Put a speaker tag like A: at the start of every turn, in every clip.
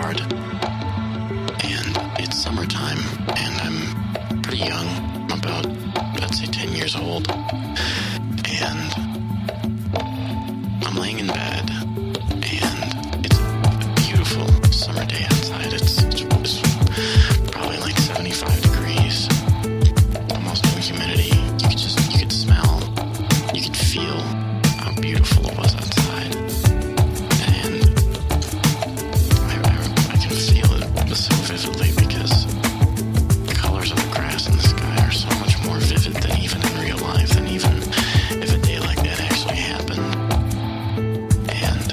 A: backyard. And it's summertime, and I'm pretty young. I'm about, I'd say 10 years old. And I'm laying in bed, and it's a beautiful summer day outside. It's probably like 75 degrees, almost no humidity. You could smell, you could feel how beautiful it was outside. And I can feel it so vividly because the colors of the grass and the sky are so much more vivid than even in real life, than even if a day like that actually happened. And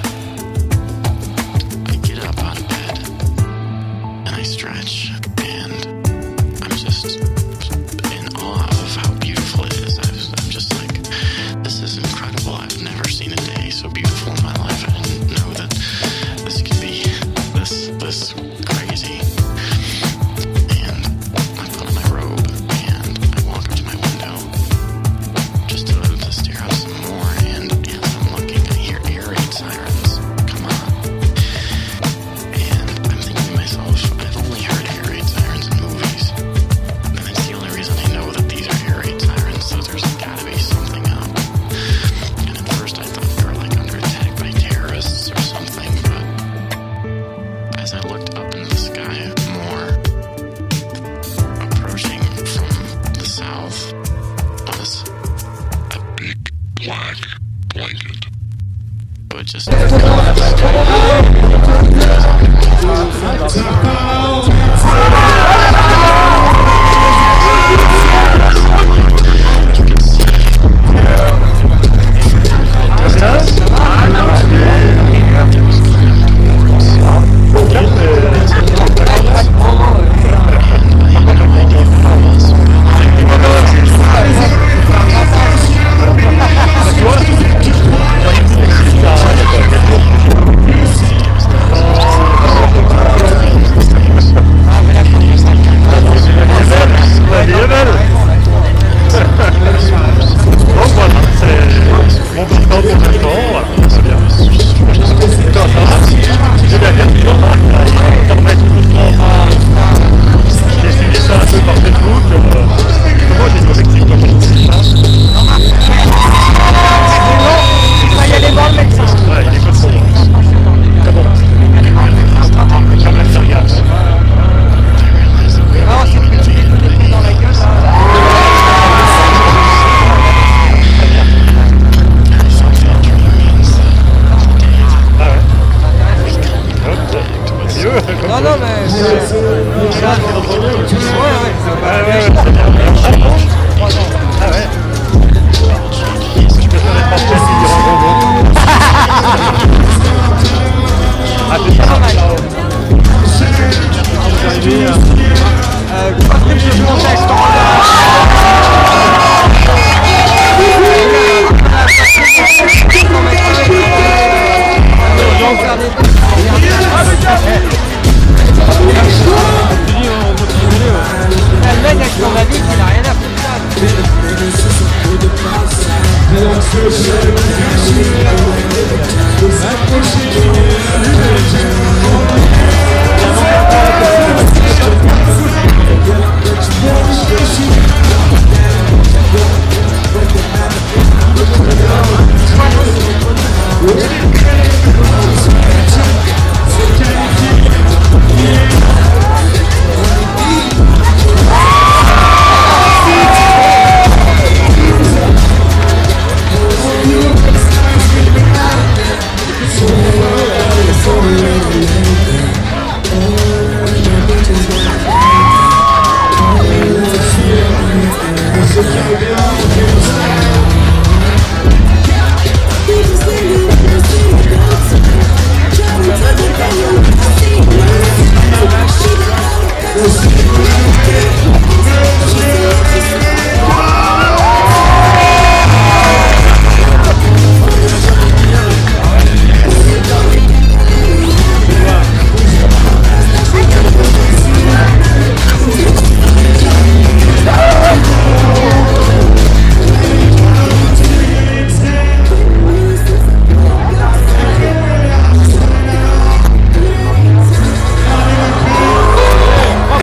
A: I get up out of bed and I stretch, and I'm just in awe of how beautiful it is. I'm just like, this is incredible. I've never seen a day so beautiful in my life. I didn't know that this could be this crazy. And I put on my robe and I walk up to my window just to stare out some more. And as I'm looking, I hear air raid sirens. Come on. And I'm thinking to myself, I've only heard air raid sirens in movies. And that's the only reason I know that these are air raid sirens, so there's gotta be something up. And at first I thought they were like under attack by terrorists or something, but as I looked up into the sky more, approaching from the south was a big black blanket. So it just
B: Accroché,